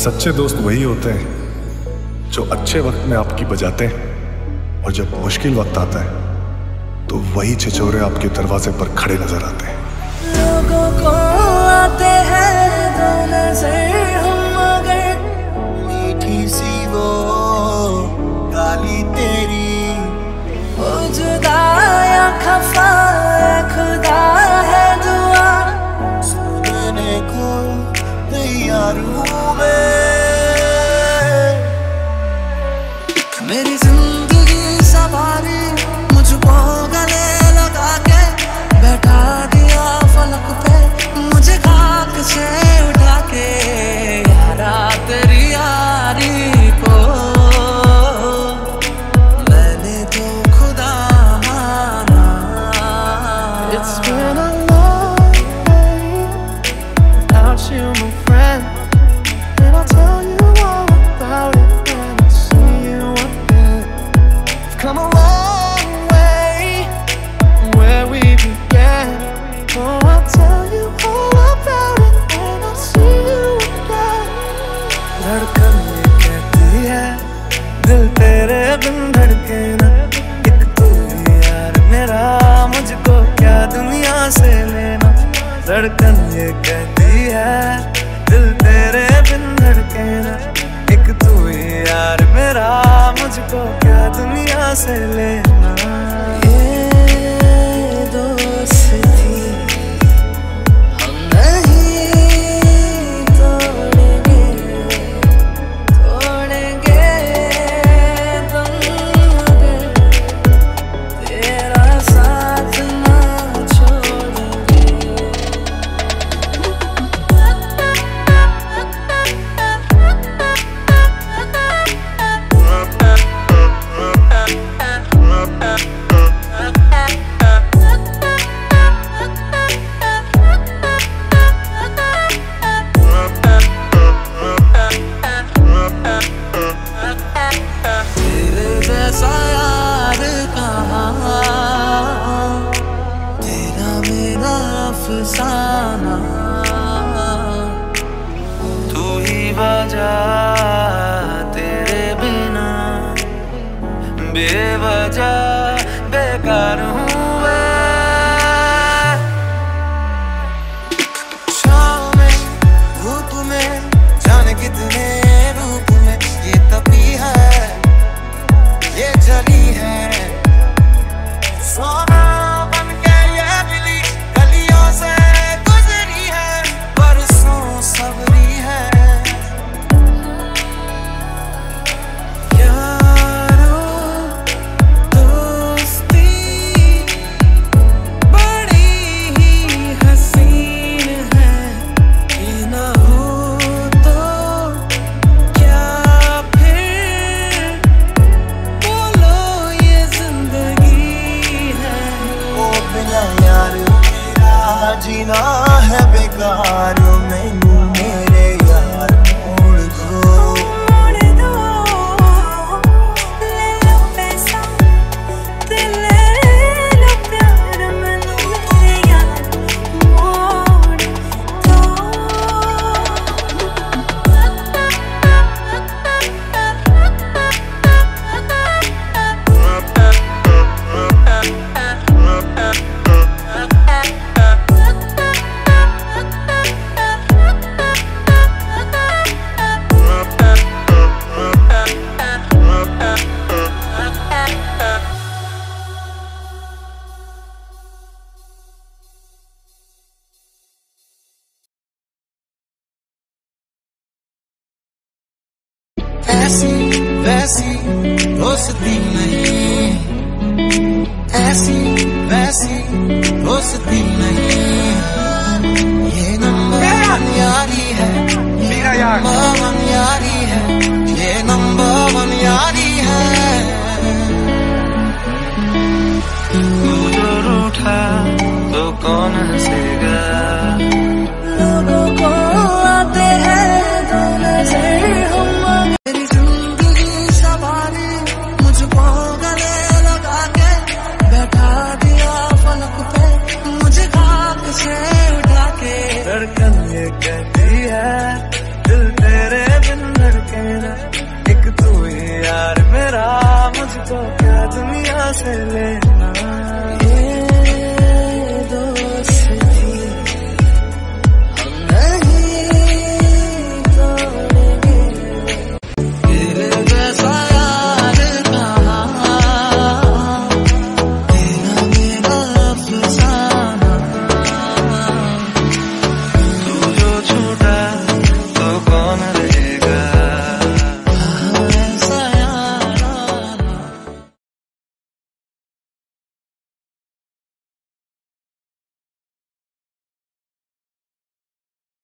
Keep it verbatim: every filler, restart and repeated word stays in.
सच्चे दोस्त वही होते हैं जो अच्छे वक्त में आपकी बजाते हैं, और जब मुश्किल वक्त आता है तो वही छिछोरे आपके दरवाजे पर खड़े नजर आते हैं। लोगों को आते हैं दो नजर हम, मगर मीठी सी वो गाली तेरी, वो जुदा या खफा खुदा है दुआ सुनने को तैयार हूँ मैं। मेरी जिंदगी सवारी मुझको गले लगा के बैठा दिया फलक पे, मुझे खाक से उठा के यारा तेरी यारी को मैंने तो खुदा माना। It's been a long day without you, my friend, and I'll tell you all about it when I see you again. I've come a long way from where we began. Oh, I'll tell you all about it when I see you again. धड़कन ये कहती है दिल तेरे बिन धड़के ना, एक तू ही यार मेरा, मुझको क्या दुनिया से लेना। धड़कन ये कहती है दिल तेरे बिन धड़के ना, एक तू ही यार मेरा, मुझको क्या दुनिया से लेना। ये दोस्ती हम नहीं तोड़ेंगे, तोड़ेंगे तुम अगर तेरा साथ ना छोड़ेंगे। तेरे जैसा यार कहाँ, तेरा मेरा अफसाना, तू ही वजह तेरे बिना बेवजह बेकार हूँ मैं। शाम में धूप में जाने कितने रूप में ये तपी है, ये जली है, सोना बन के ये मिली गलियों से गुजरी है, बरसों सबरी है। यारो दोस्ती बड़ी ही हसीन है, ये ना हो तो क्या फिर बोलो ये जिंदगी है। ओ बिना यार मेरा जीना है बेकार, मैनू मेरे यार मोड़ दो, मोड़ दो, ले लो पैसा ते ले लो प्यार, मैनू मेरे यार मोड़ दो। ऐसी वैसी दोस्ती नहीं, ऐसी वैसी दोस्ती नहीं, ये नंबर वन यारी है, मेरा यार नंबर वन यारी है, ये नंबर वन यारी है। तू जो रूठा तो कौन हंसेगा, लोगों को आते हैं दो नजर हम। मेरी जिंदगी सवारी मुझको गले लगा के बैठा दिया फलक पे, मुझे खाक से उठा के। धड़कन ये कहती है दिल तेरे बिन सांसें ले